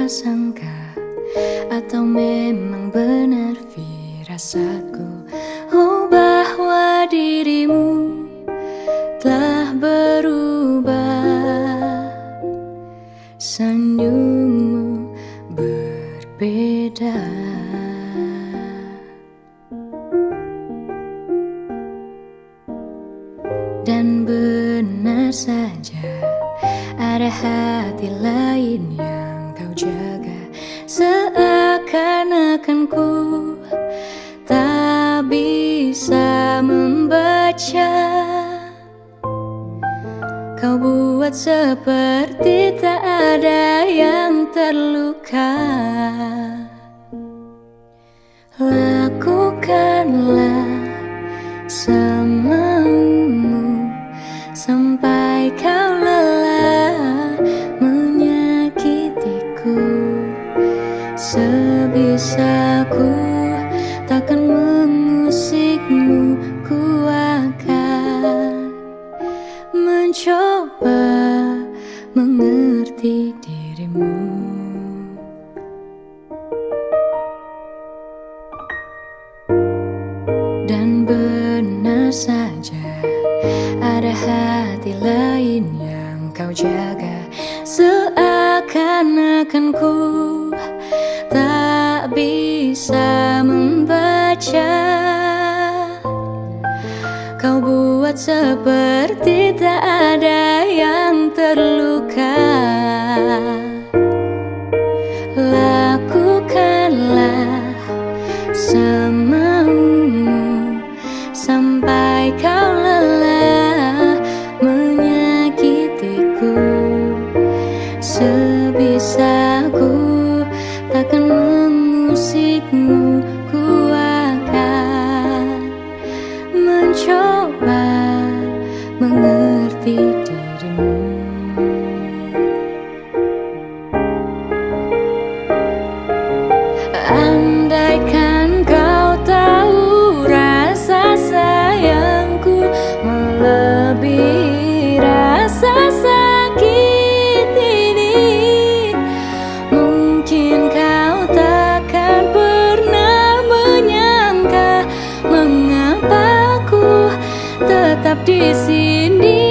sangka, atau memang benar firasatku, oh bahwa dirimu telah berubah. Senyummu berbeda, dan benar saja ada hati lain yang kau jaga. Seakan-akan ku tak bisa membaca. Kau buat seperti tak ada yang terluka. Lakukanlah semaumu sampai kau lelah menyakitiku. Sebisaku takkan mengusikmu, ku akan mencoba mengerti dirimu. Dan benar saja ada hati lain yang kau jaga. Seakan-akan ku tak bisa membaca. Kau buat seperti tak ada yang terluka. Lakukanlah semaumu sampai kau lelah menyakitiku. Sebisaku takkan mengusikmu, ku akan mencoba mengerti dirimu. Andaikan kau tahu rasa sayangku melebihi rasa sakit ini, mungkin kau takkan pernah menyangka mengapa aku tetap di sini.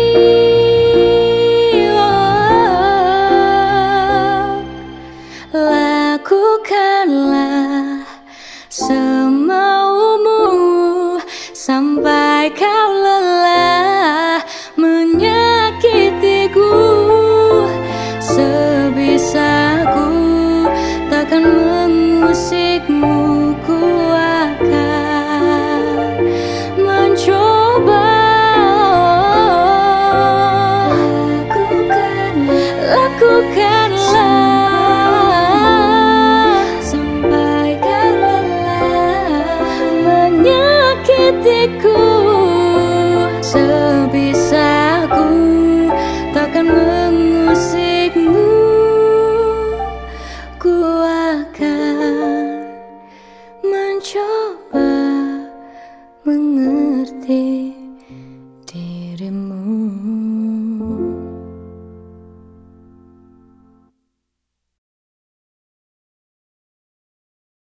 Lakukanlah semaumu sampai kau lelah menyakitiku. Sebisaku takkan mengusikmu, ku akan mencoba. Lakukanlah sampai kau lelah menyakitiku.